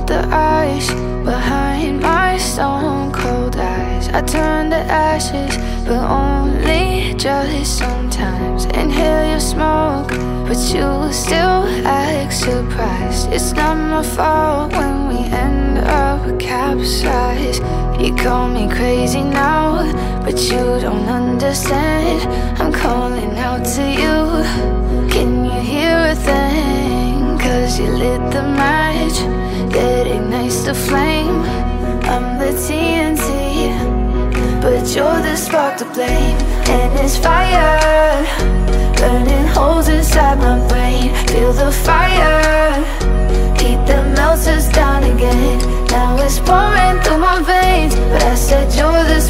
melt the ice behind my stone cold eyes. I turn to ashes, but only just sometimes. Inhale your smoke, but you still act surprised. It's not my fault when we end up capsized. You call me crazy now, but you don't understand. I'm calling out to you. Can you hear a thing? 'Cause you lit the match that ignites the flame. I'm the TNT, but you're the spark to blame. And it's fire, burning holes inside my brain. Feel the fire, heat that melts us down again. Now it's pouring through my veins, but I said you're the